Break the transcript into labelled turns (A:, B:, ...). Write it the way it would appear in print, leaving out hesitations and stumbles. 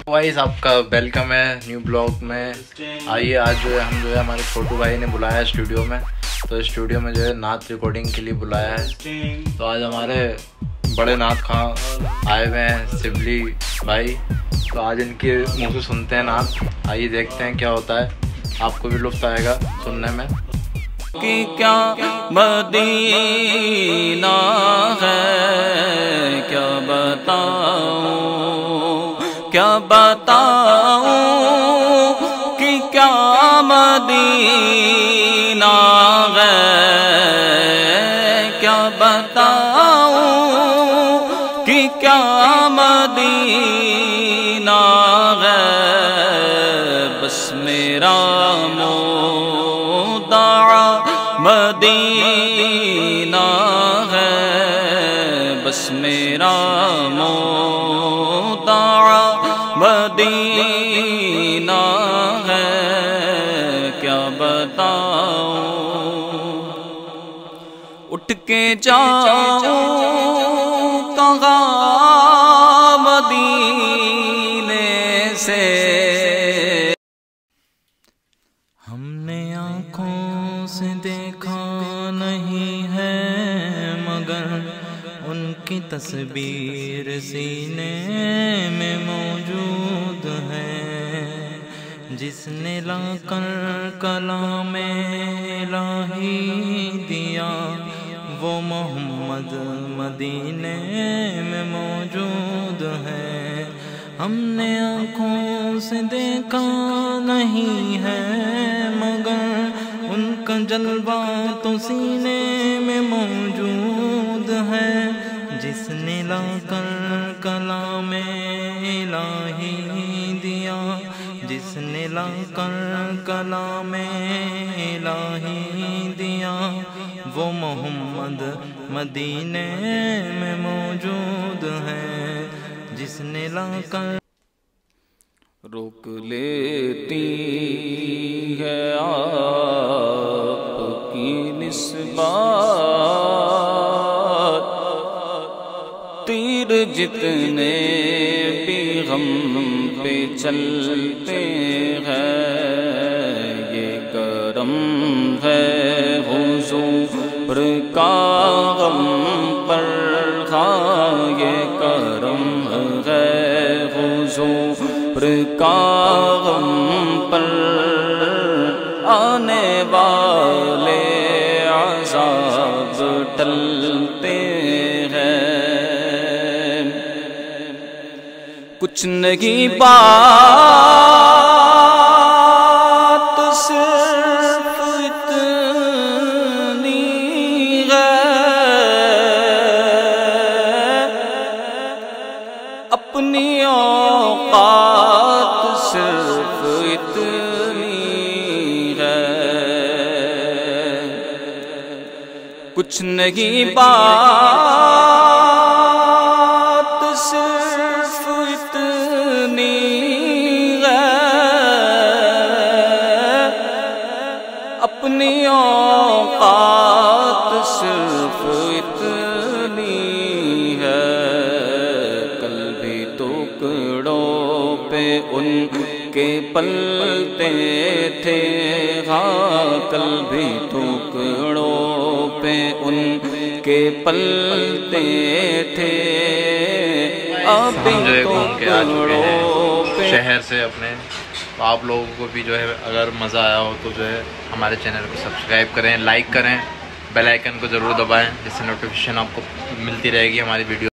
A: Vice आपका welcome है new blog में। आइए आज जो है हम जो है हमारे छोटू भाई ने बुलाया है स्टूडियो में, तो स्टूडियो में जो है नात रिकॉर्डिंग के लिए बुलाया है। तो आज हमारे बड़े नात खां आए हुए हैं, शिवली भाई। तो आज इनके मुँह से सुनते हैं नात। आइए देखते हैं क्या होता है, आपको भी लुत्फ आएगा सुनने में।
B: कि क्या मदीना है, क्या बताऊं कि क्या मदीना है, क्या बताऊं कि क्या मदीना है। बस मेरा मदीना है, बस मेरा मोदा मदीना है, क्या बताऊं। उठ के जाऊं कहाँ मदीने से, हमने आँखों से देखा नहीं है, मगर उनकी तस्वीर सीने में मौजूद है। जिसने लाकर कलाम इलाही दिया, वो मोहम्मद मदीने में मौजूद है। हमने आँखों से देखा नहीं है, मगर उनका जलवा तो सीने में मौजूद है। जिसने लाकर कलाम इलाही दिया, जिसने लाकर कलाम इलाही दिया, वो मोहम्मद मदीने में मौजूद है। जिसने लाकर रोक लेती है आपकी निस्बत, तीर जितने भी हम पे चलते हैं, ये करम है हुजूर का हम पर, ये करम है हुजूर का हम पर। आने वाले अज़ाब टलते हैं, कुछ नहीं बात सिर्फ इतनी है, अपनी औकात सिर्फ इतनी है। कुछ नहीं बात सिर्फ इतनी है, अपनी औकात सिर्फ इतनी है। कल भी टुकड़ों पे उनके पलते थे, हाँ कल भी टुकड़ों पे उनके पलते थे, अभी टुकड़ों पे
A: शहर से अपने। तो आप लोगों को भी जो है अगर मज़ा आया हो तो जो है हमारे चैनल को सब्सक्राइब करें, लाइक करें, बेल आइकन को ज़रूर दबाएं, जिससे नोटिफिकेशन आपको मिलती रहेगी हमारी वीडियो।